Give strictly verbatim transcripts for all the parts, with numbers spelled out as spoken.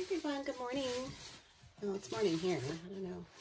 everyone, good morning. Oh, it's morning here. I don't know.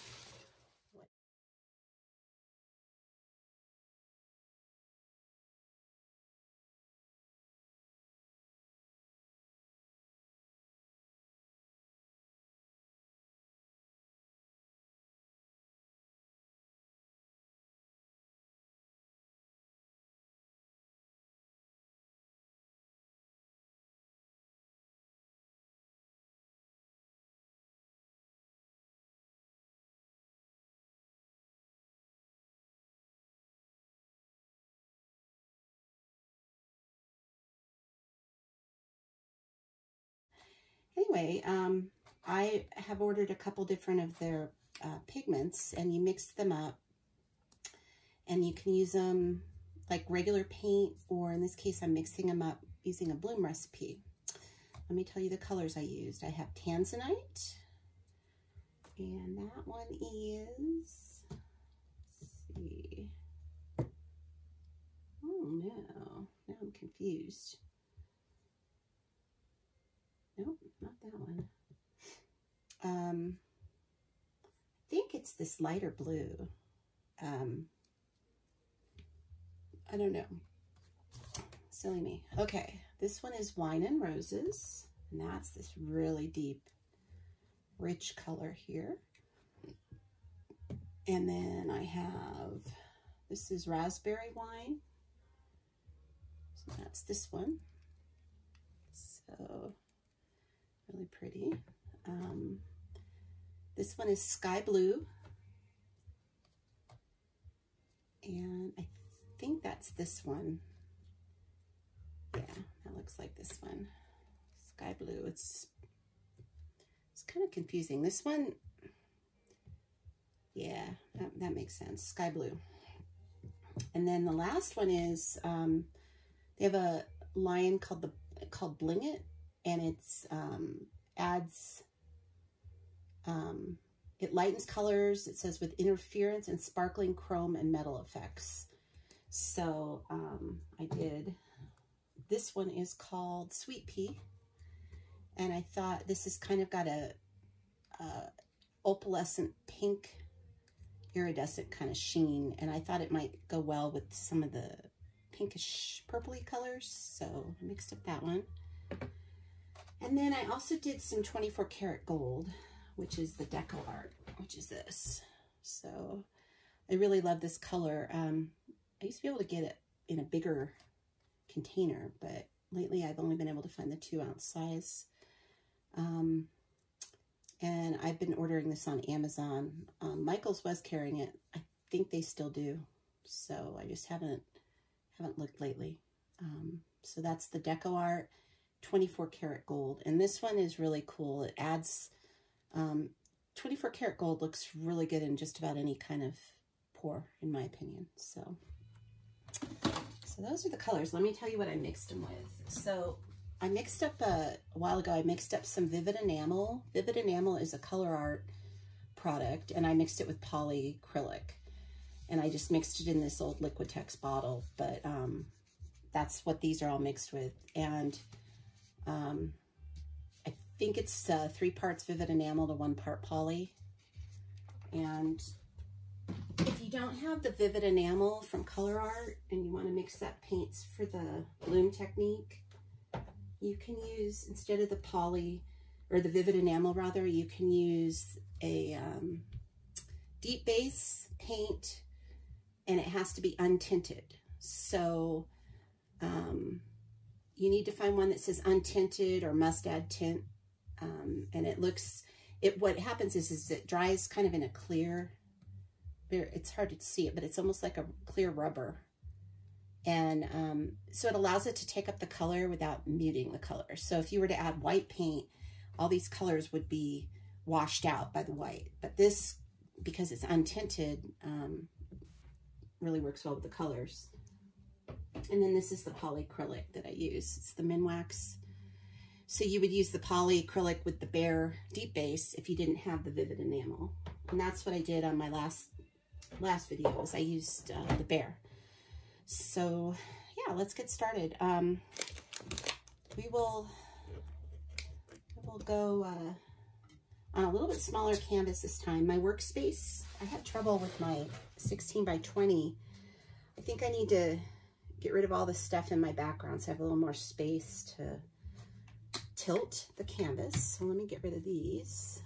Anyway, um, I have ordered a couple different of their uh, pigments, and you mix them up, and you can use them like regular paint, or in this case, I'm mixing them up using a bloom recipe. Let me tell you the colors I used. I have Tanzanite, and that one is, let's see, oh no, now I'm confused. Nope, not that one. Um, I think it's this lighter blue. Um, I don't know. Silly me. Okay, this one is Wine and Roses, and that's this really deep, rich color here. And then I have, this is Raspberry Wine. So that's this one. So really pretty. Um, this one is Sky Blue. And I think that's this one. Yeah, that looks like this one. Sky Blue. It's, it's kind of confusing. This one, yeah, that, that makes sense. Sky Blue. And then the last one is, um, they have a line called the called Bling It. And it's um, adds, um, it lightens colors. It says with interference and sparkling chrome and metal effects. So um, I did, this one is called Sweet Pea. And I thought this has kind of got a, a opalescent pink iridescent kind of sheen. And I thought it might go well with some of the pinkish purpley colors. So I mixed up that one. And then I also did some twenty-four karat gold, which is the Deco Art, which is this. So I really love this color. Um, I used to be able to get it in a bigger container, but lately I've only been able to find the two ounce size. Um, and I've been ordering this on Amazon. Um, Michael's was carrying it. I think they still do. So I just haven't, haven't looked lately. Um, so that's the Deco Art. twenty-four karat gold, and this one is really cool. It adds um, twenty-four karat gold looks really good in just about any kind of pour, in my opinion. So, so those are the colors. Let me tell you what I mixed them with. So I mixed up a, a while ago. I mixed up some Vivid Enamel. Vivid Enamel is a color art product, and I mixed it with polyacrylic, and I just mixed it in this old Liquitex bottle. But um, that's what these are all mixed with, and Um, I think it's uh, three parts Vivid Enamel to one part poly. And if you don't have the Vivid Enamel from Color Art and you want to mix up paints for the bloom technique, you can use, instead of the poly, or the Vivid Enamel rather, you can use a um, deep base paint, and it has to be untinted. So, um, you need to find one that says untinted or must add tint. Um, and it looks, it, what happens is, is it dries kind of in a clear, it's hard to see it, but it's almost like a clear rubber. And um, so it allows it to take up the color without muting the color. So if you were to add white paint, all these colors would be washed out by the white. But this, because it's untinted, um, really works well with the colors. And then this is the polyacrylic that I use. It's the Minwax. So you would use the polyacrylic with the bare deep base if you didn't have the Vivid Enamel. And that's what I did on my last last video, is I used uh, the bare. So yeah, let's get started. Um, we will I'll go uh, on a little bit smaller canvas this time. My workspace, I had trouble with my sixteen by twenty. I think I need to get rid of all the stuff in my background so I have a little more space to tilt the canvas. So let me get rid of these.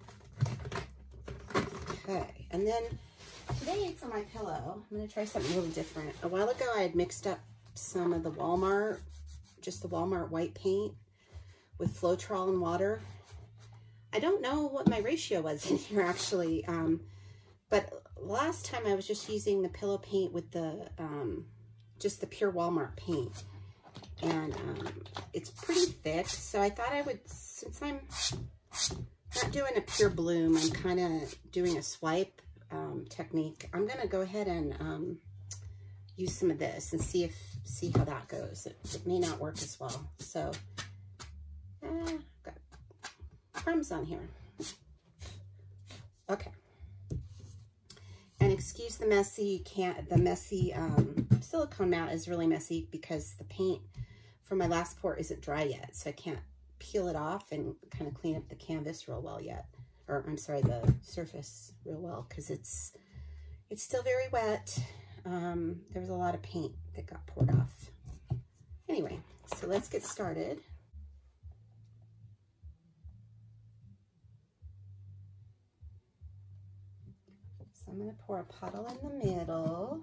Okay, and then today for my pillow, I'm going to try something a little different. A while ago I had mixed up some of the Walmart, just the Walmart white paint with Floetrol and water. I don't know what my ratio was in here actually, um, but last time I was just using the pillow paint with the, um, just the pure Walmart paint. And um, it's pretty thick, so I thought I would, since I'm not doing a pure bloom, I'm kind of doing a swipe um, technique. I'm going to go ahead and um, use some of this and see if see how that goes. It, it may not work as well. So, uh, got crumbs on here. Okay. And excuse the messy can't the messy um, silicone mat is really messy because the paint from my last pour isn't dry yet, so I can't peel it off and kind of clean up the canvas real well yet, or I'm sorry, the surface real well, because it's it's still very wet. Um, there was a lot of paint that got poured off. Anyway, so let's get started. So I'm going to pour a puddle in the middle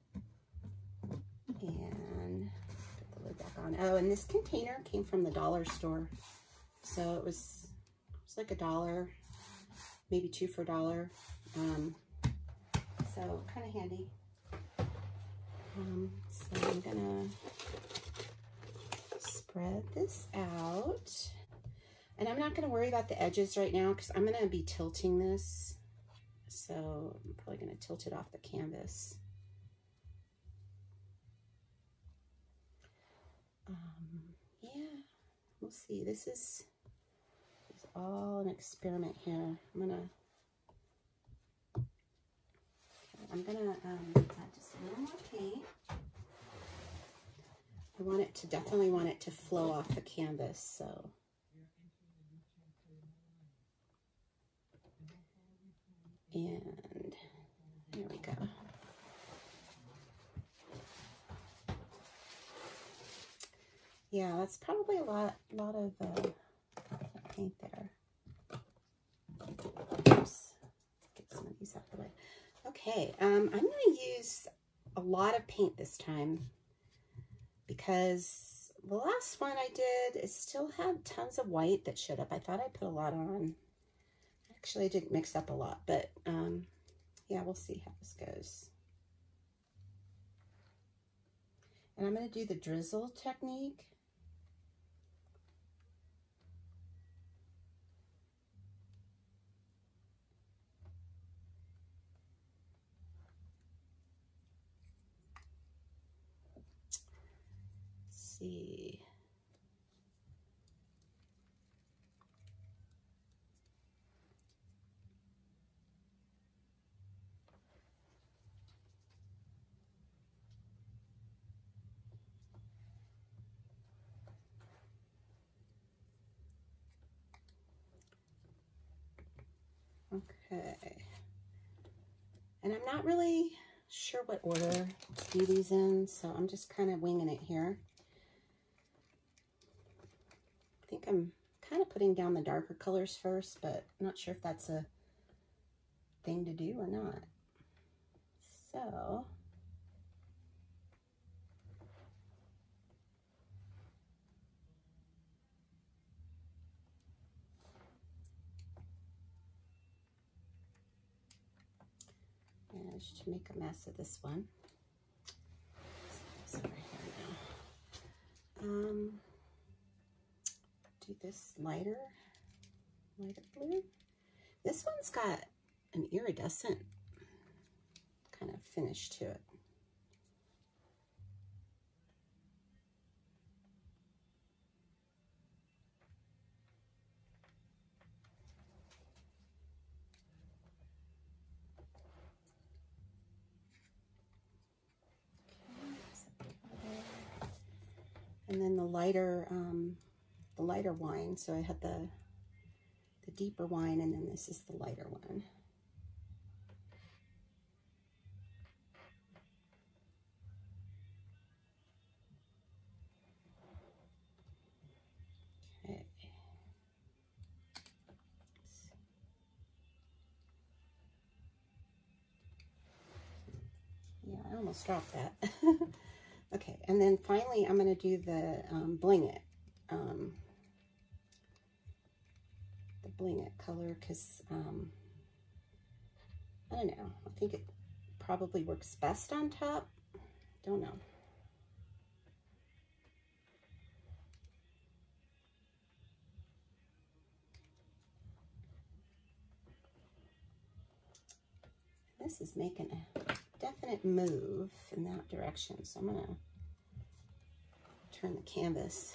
and put the lid back on. Oh, and this container came from the dollar store. So it was, it was like a dollar, maybe two for a dollar. Um, so kind of handy. Um, so I'm gonna spread this out. And I'm not gonna worry about the edges right now because I'm gonna be tilting this. So I'm probably gonna tilt it off the canvas. Um, yeah, we'll see. This is, this is all an experiment here. I'm gonna, okay, I'm gonna um, add just a little more paint. I want it to, definitely want it to flow off the canvas, so. And there we go. Yeah, that's probably a lot, lot of uh, paint there. Oops. Get some of these out of the way. Okay, um, I'm going to use a lot of paint this time because the last one I did, it still had tons of white that showed up. I thought I put a lot on. Actually, I didn't mix up a lot, but um, yeah, we'll see how this goes. And I'm going to do the drizzle technique. Let's see. Okay, and I'm not really sure what order to do these in, so I'm just kind of winging it here. I think I'm kind of putting down the darker colors first, but I'm not sure if that's a thing to do or not. So, managed to make a mess of this one. So right here now. Um, do this lighter, lighter blue. This one's got an iridescent kind of finish to it. And then the lighter, um, the lighter wine. So I had the deeper wine, and then this is the lighter one. Okay. Yeah, I almost dropped that. Okay, and then finally I'm going to do the um, Bling It. Um, the Bling It color, because um, I don't know. I think it probably works best on top. Don't know. This is making a definite move in that direction, so I'm going to turn the canvas.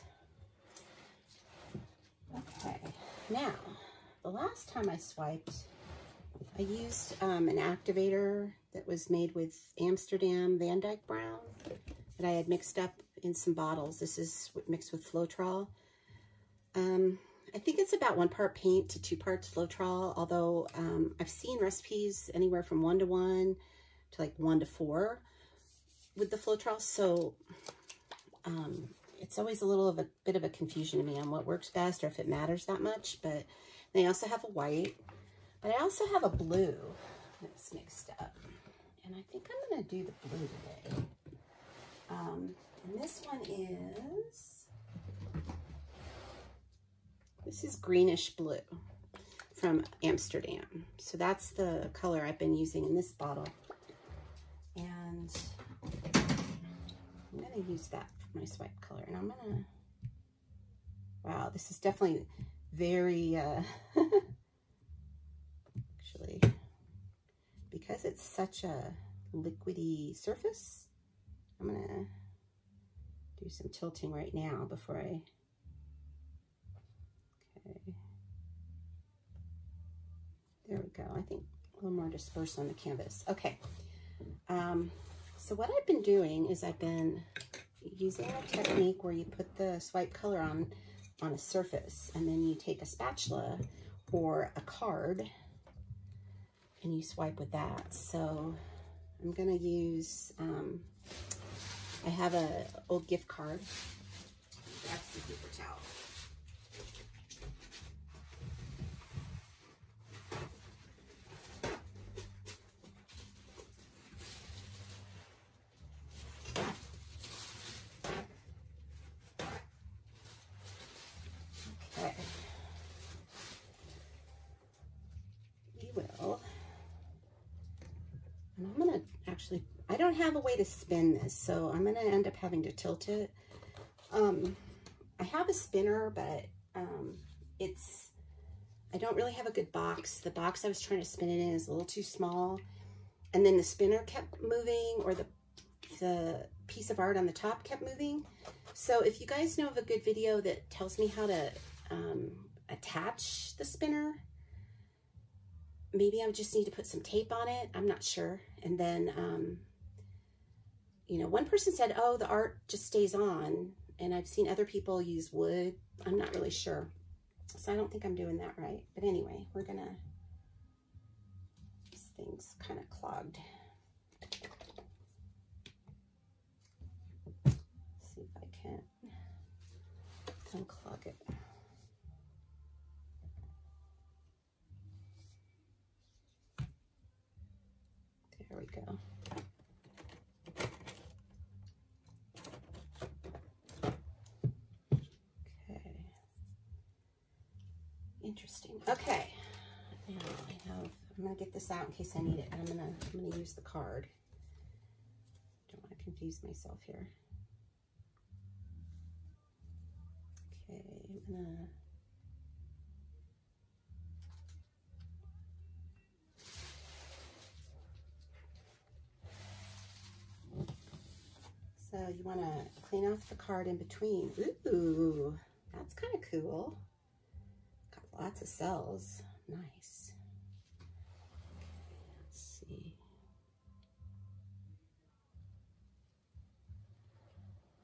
Okay, now, the last time I swiped, I used um, an activator that was made with Amsterdam Van Dyke Brown that I had mixed up in some bottles. This is mixed with Floetrol. Um, I think it's about one part paint to two parts Floetrol, although um, I've seen recipes anywhere from one to one to like one to four with the Floetrol, so um, it's always a little of a bit of a confusion to me on what works best or if it matters that much. But they also have a white, but I also have a blue that's mixed up, and I think I'm going to do the blue today. Um, and this one is, this is greenish blue from Amsterdam. So that's the color I've been using in this bottle. And I'm going to use that for my swipe color. And I'm going to, wow, this is definitely very, uh, actually, because it's such a liquidy surface, I'm going to do some tilting right now before I, okay. There we go. I think a little more dispersed on the canvas. Okay. Um, so what I've been doing is I've been using a technique where you put the swipe color on on a surface, and then you take a spatula or a card and you swipe with that. So I'm going to use, um, I have a old gift card. Grab some paper towel. Actually, I don't have a way to spin this, so I'm going to end up having to tilt it. Um, I have a spinner, but um, it's, I don't really have a good box. The box I was trying to spin it in is a little too small, and then the spinner kept moving, or the, the piece of art on the top kept moving. So if you guys know of a good video that tells me how to um, attach the spinner, maybe I would just need to put some tape on it. I'm not sure. And then, um, you know, one person said, oh, the art just stays on. And I've seen other people use wood. I'm not really sure. So I don't think I'm doing that right. But anyway, we're going to, this thing's kind of clogged. Let's see if I can unclog it. There we go. Okay. Interesting. Okay. Now I have, I'm going to get this out in case I need it. And I'm going to, I'm going to use the card. Don't want to confuse myself here. Okay. I'm going to, so you want to clean off the card in between. Ooh, that's kind of cool. Got lots of cells. Nice. Let's see.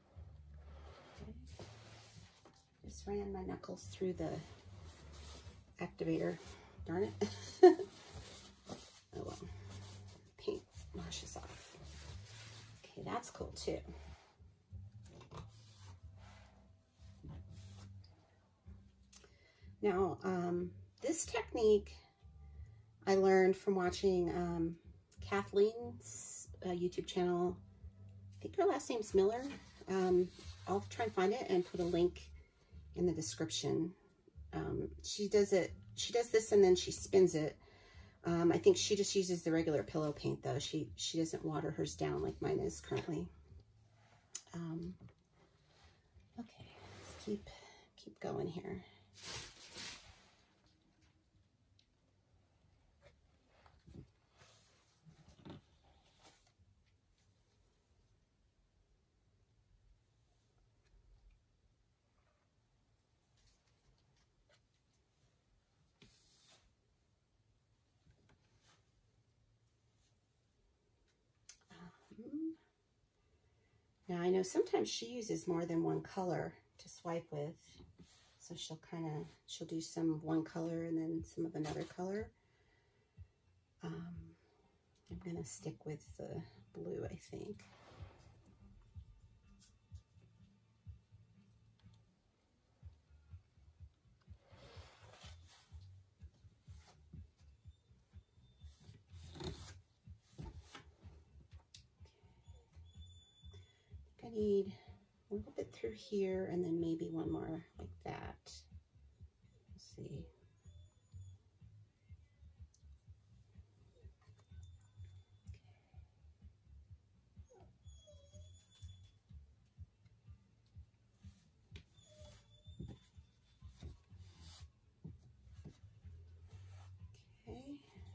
Okay. Just ran my knuckles through the activator. Darn it. Oh well. Paint washes off. Okay, that's cool too. Now, um, this technique I learned from watching um, Kathleen's uh, YouTube channel. I think her last name's Miller. Um, I'll try and find it and put a link in the description. Um, she does it, she does this and then she spins it. Um, I think she just uses the regular pillow paint though. She, she doesn't water hers down like mine is currently. Um, okay, let's keep, keep going here. Now I know sometimes she uses more than one color to swipe with. So she'll kind of, she'll do some of one color and then some of another color. Um, I'm going to stick with the blue, I think. I need a little bit through here and then maybe one more like that. Let's see. Okay.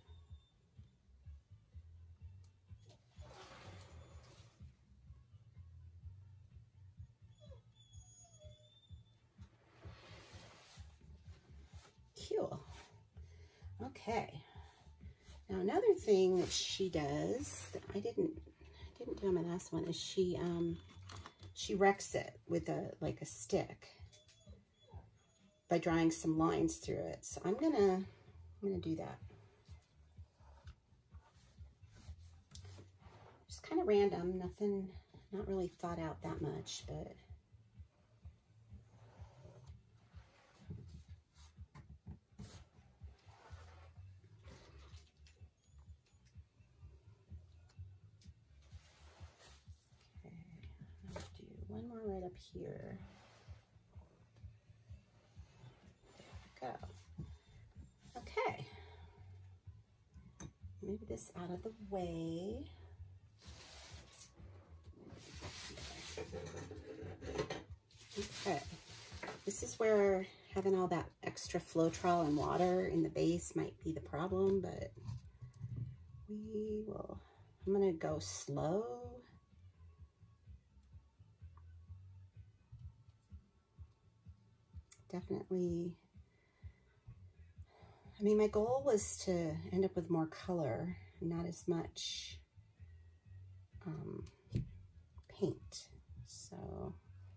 Cool. Okay. Now another thing that she does that I didn't didn't do on my last one is she um she wrecks it with a like a stick by drawing some lines through it. So I'm gonna I'm gonna do that. Just kind of random, nothing, not really thought out that much, but one more right up here. There we go. Okay. Move this out of the way. Okay. This is where having all that extra Floetrol and water in the base might be the problem, but we will, I'm going to go slow. Definitely, I mean, my goal was to end up with more color, not as much um, paint. So,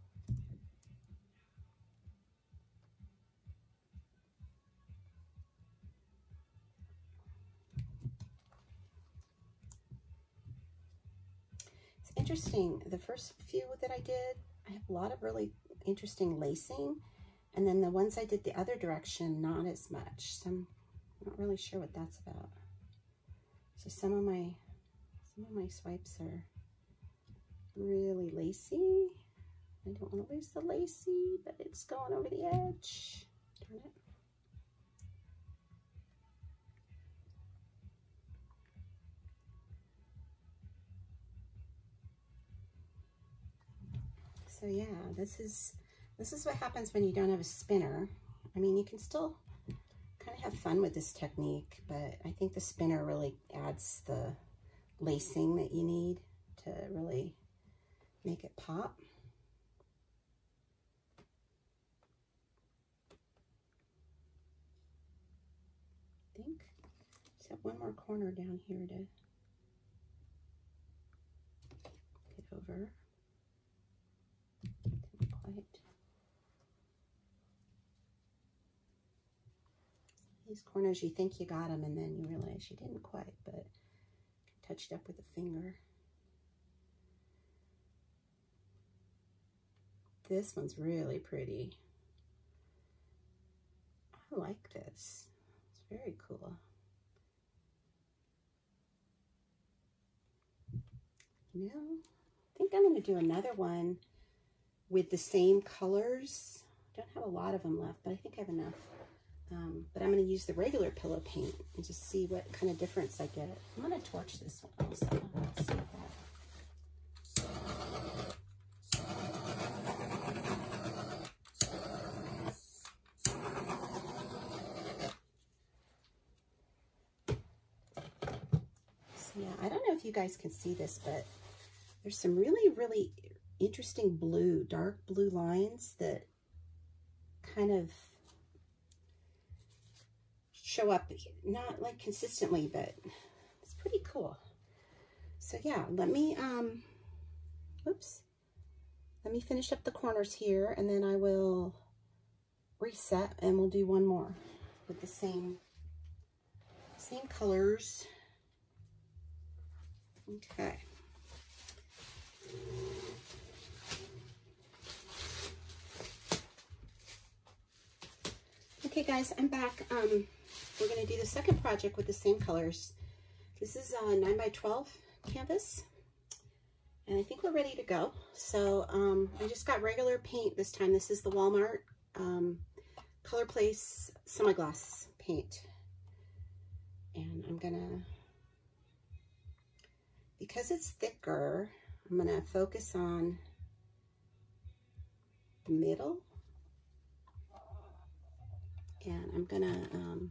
it's interesting. The first few that I did, I have a lot of really interesting lacing. And then the ones I did the other direction, not as much. So I'm not really sure what that's about. So some of my some of my swipes are really lacy. I don't want to lose the lacy, but it's going over the edge. Darn it. So yeah, this is this is what happens when you don't have a spinner. I mean, you can still kind of have fun with this technique, but I think the spinner really adds the lacing that you need to really make it pop. I think just have one more corner down here to get over. Didn't quite. These corners, you think you got them, and then you realize you didn't quite, but touched up with a finger. This one's really pretty. I like this. It's very cool. You know, I think I'm going to do another one with the same colors. I don't have a lot of them left, but I think I have enough. Um, but I'm going to use the regular pillow paint and just see what kind of difference I get. I'm going to torch this one also. Let's see if that. So yeah, I don't know if you guys can see this, but there's some really, really interesting blue, dark blue lines that kind of show up, not like consistently, but it's pretty cool. So yeah, let me, um, oops, let me finish up the corners here, and then I will reset, and we'll do one more with the same, same colors. Okay. Okay guys, I'm back. Um, we're going to do the second project with the same colors. This is a nine by twelve canvas, and I think we're ready to go. So um, I just got regular paint this time. This is the Walmart um, Color Place semi-gloss paint. And I'm going to, because it's thicker, I'm going to focus on the middle. And I'm going to um,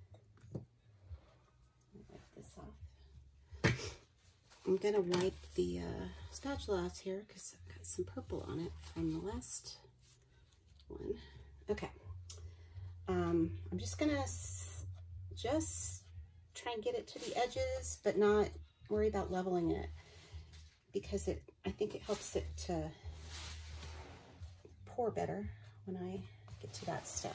wipe this off. I'm going to wipe the uh, spatula out here because I've got some purple on it from the last one. Okay. Um, I'm just going to just try and get it to the edges, but not worry about leveling it, because it, I think it helps it to pour better when I get to that step.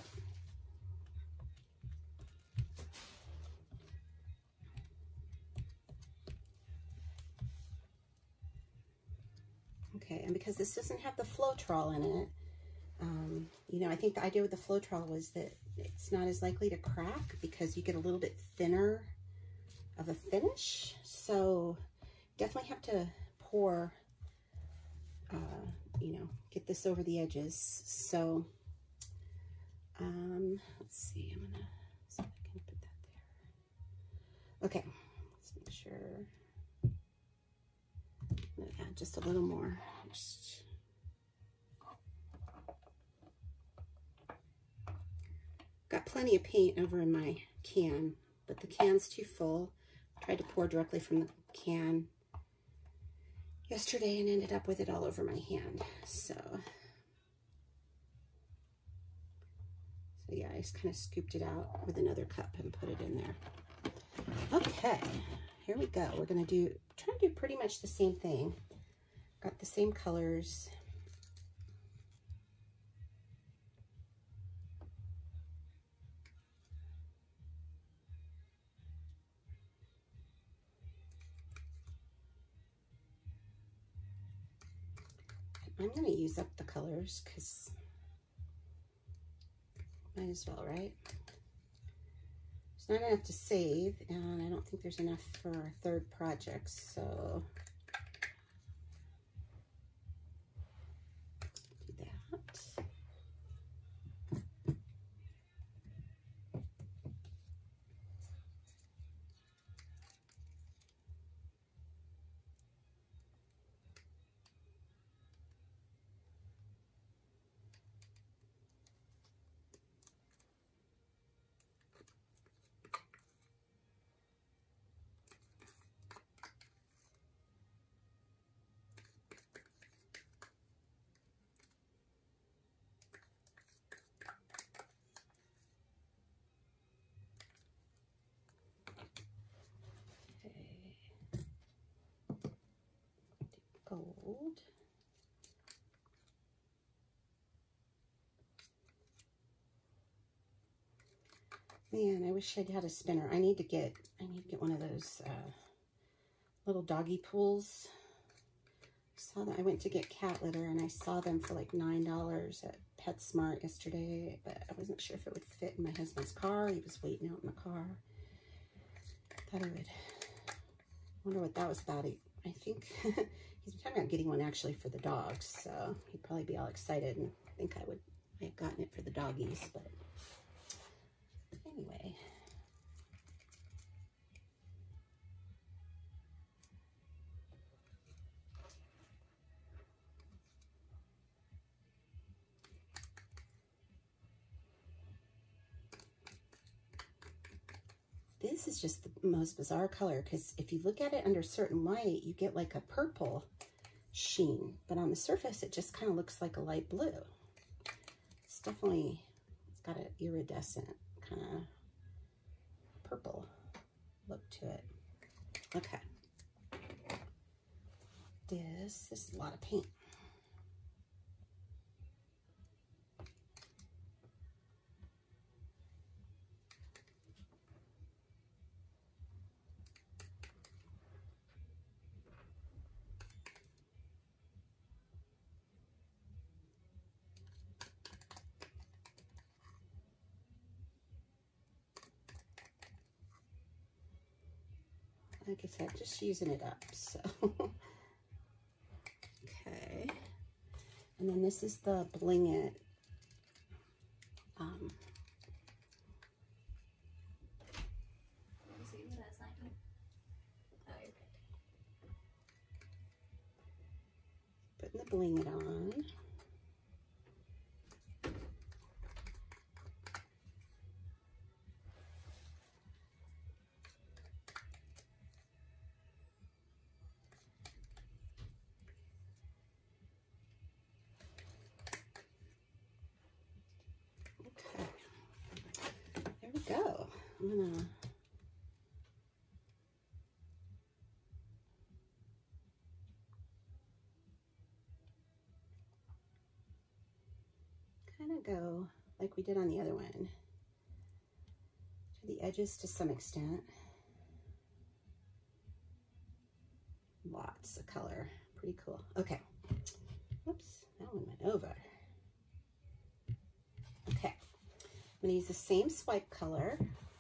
Okay, and because this doesn't have the Floetrol in it, um, you know, I think the idea with the Floetrol was that it's not as likely to crack because you get a little bit thinner of a finish. So definitely have to pour, uh, you know, get this over the edges. So um, let's see, I'm gonna see if I can put that there. Okay, let's make sure. I'm gonna add just a little more. Just got plenty of paint over in my can, but the can's too full. Tried to pour directly from the can yesterday and ended up with it all over my hand. So, so yeah, I just kind of scooped it out with another cup and put it in there. Okay, here we go. We're gonna do, try to do pretty much the same thing. Got the same colors. I'm going to use up the colors because might as well, right? There's not enough to save, and I don't think there's enough for our third project, so do that. Gold. Man, I wish I'd had a spinner. I need to get, I need to get one of those uh, little doggy pools. I saw that I went to get cat litter and I saw them for like nine dollars at PetSmart yesterday, but I wasn't sure if it would fit in my husband's car. He was waiting out in the car. Thought I would. Wonder what that was about. I, I think he's talking about getting one actually for the dogs, so he'd probably be all excited, and I think I would I have gotten it for the doggies, but anyway. This is just the most bizarre color, because if you look at it under certain light, you get like a purple sheen, but on the surface it just kind of looks like a light blue. It's definitely, it's got an iridescent kind of purple look to it. Okay. This, this is a lot of paint. Like I said, just using it up, so. Okay. And then this is the Bling It. Um, putting the Bling It on. Go. I'm gonna kind of go like we did on the other one, to the edges to some extent. Lots of color, pretty cool. Okay, whoops, that one went over. Okay. I'm going to use the same swipe color,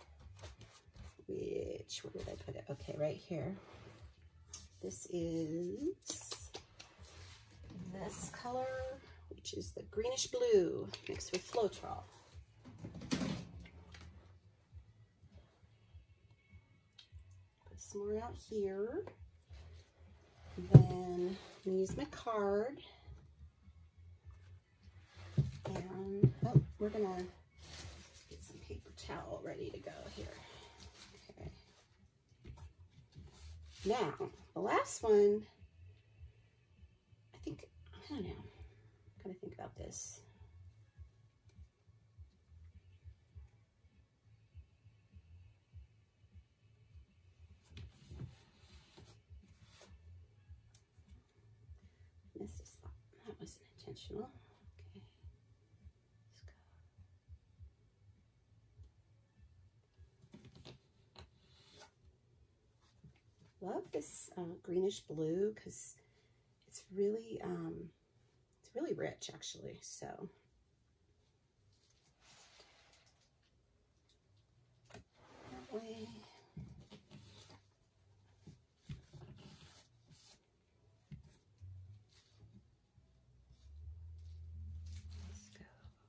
which, where did I put it? Okay, right here. This is this color, which is the greenish blue mixed with Floetrol. Put some more out here. Then I'm going to use my card. And, oh, we're going to towel ready to go here. Okay. Now, the last one, I think, I don't know, I'm gonna think about this. Missed a spot. That wasn't intentional. Love this uh, greenish blue because it's really um, it's really rich actually. So that way. Let's go.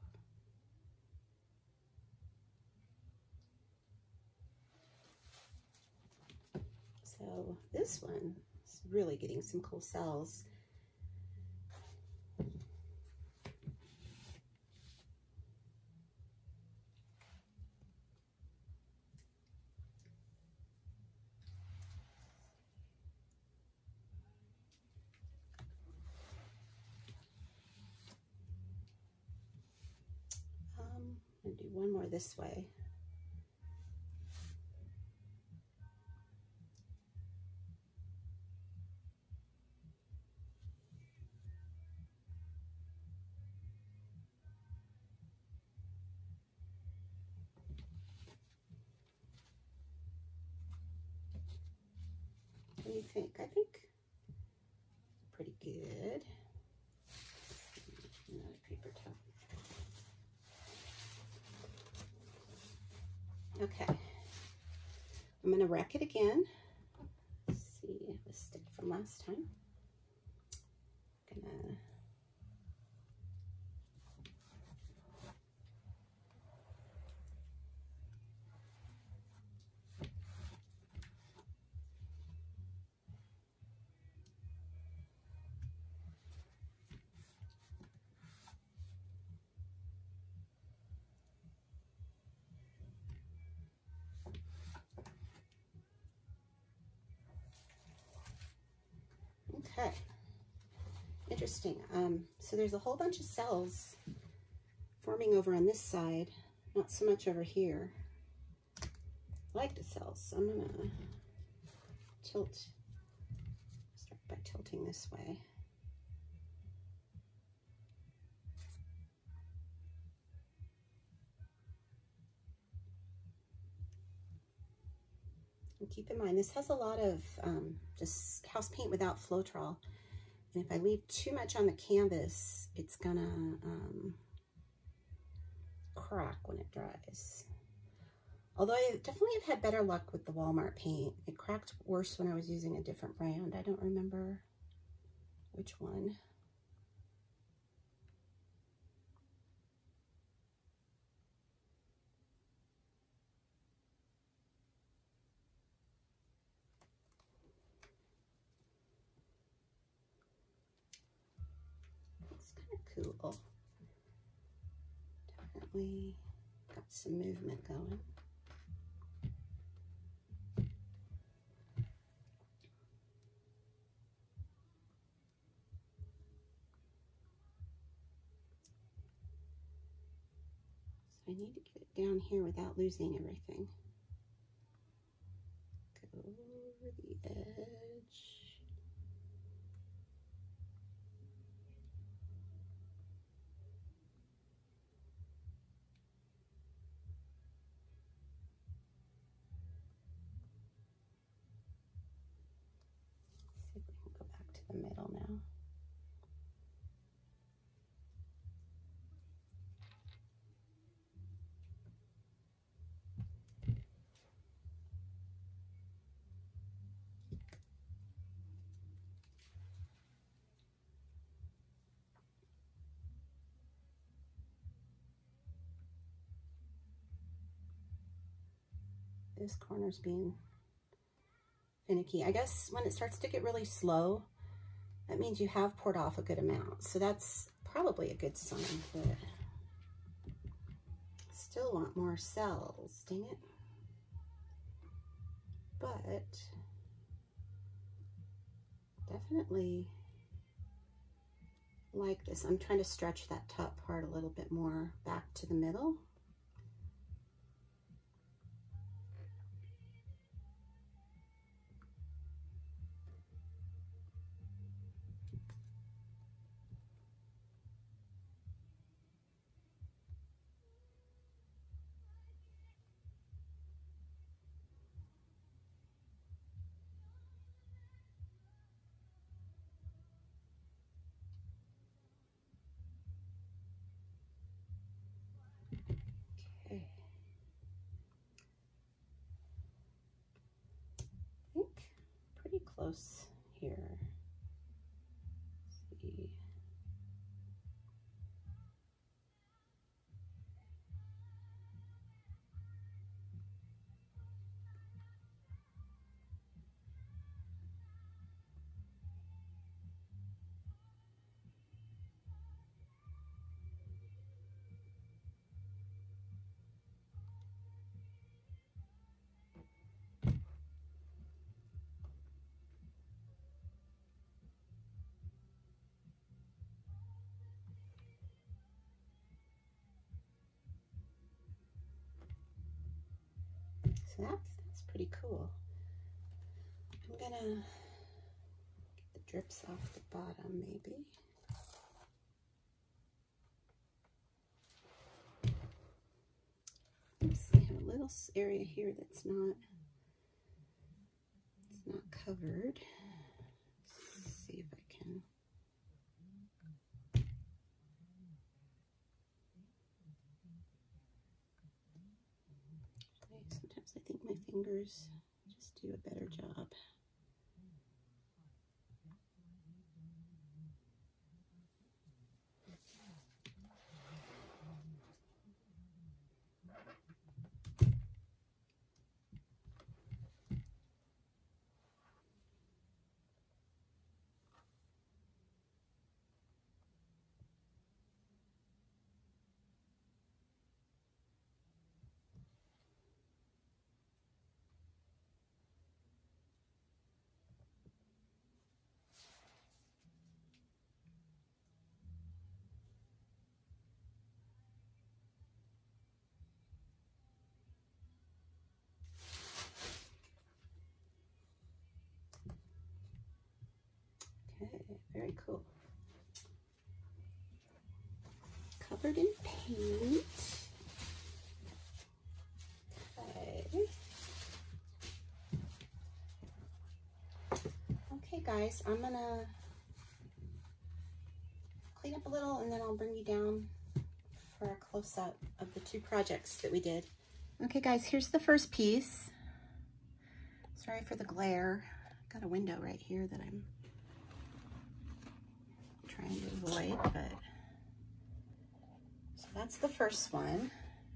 So this one is really getting some cool cells. Um, I'm gonna do one more this way. do you think? I think pretty good. Another paper towel. Okay, I'm going to wreck it again. Let's see, it was stick from last time. Gonna Okay, interesting. Um, so there's a whole bunch of cells forming over on this side, not so much over here. I like the cells, so I'm gonna tilt, start by tilting this way. And keep in mind, this has a lot of um, just house paint without Floetrol. And if I leave too much on the canvas, it's gonna um, crack when it dries. Although I definitely have had better luck with the Walmart paint. It cracked worse when I was using a different brand. I don't remember which one. Cool. Definitely got some movement going. So I need to get it down here without losing everything. Go over the edge. See if we can go back to the middle now. This corner's being finicky. I guess when it starts to get really slow, that means you have poured off a good amount. So that's probably a good sign, but still want more cells, dang it. But definitely like this. I'm trying to stretch that top part a little bit more back to the middle. Close here. Let's see. So that's, that's pretty cool. I'm gonna get the drips off the bottom maybe. Oops, I have a little area here that's not, it's not covered. Let's see if I can. Sometimes I think my fingers just do a better job. Okay, very cool. Covered in paint. Okay. Okay, guys, I'm gonna clean up a little and then I'll bring you down for a close-up of the two projects that we did. Okay, guys, here's the first piece. Sorry for the glare. Got a window right here that I'm trying to avoid, but so that's the first one.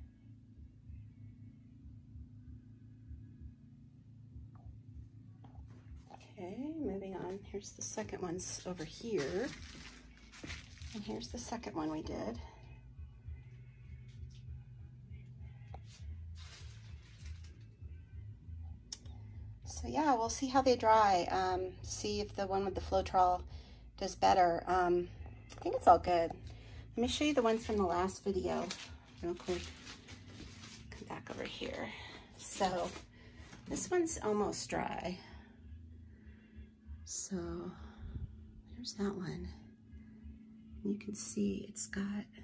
Okay, moving on. Here's the second one's over here. And here's the second one we did. So yeah, we'll see how they dry. Um, see if the one with the Floetrol does better. Um, I think it's all good. Let me show you the one from the last video real quick. Come back over here. So this one's almost dry. So there's that one. You can see it's got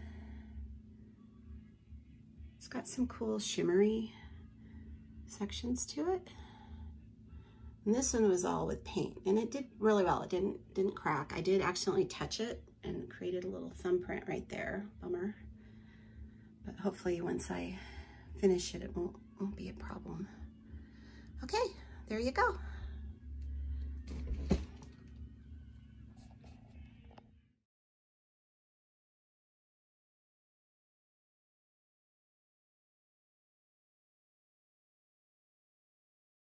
it's got some cool shimmery sections to it. And this one was all with paint, and it did really well. It didn't didn't crack. I did accidentally touch it and created a little thumbprint right there. Bummer. But hopefully once I finish it, it won't won't be a problem. Okay, there you go.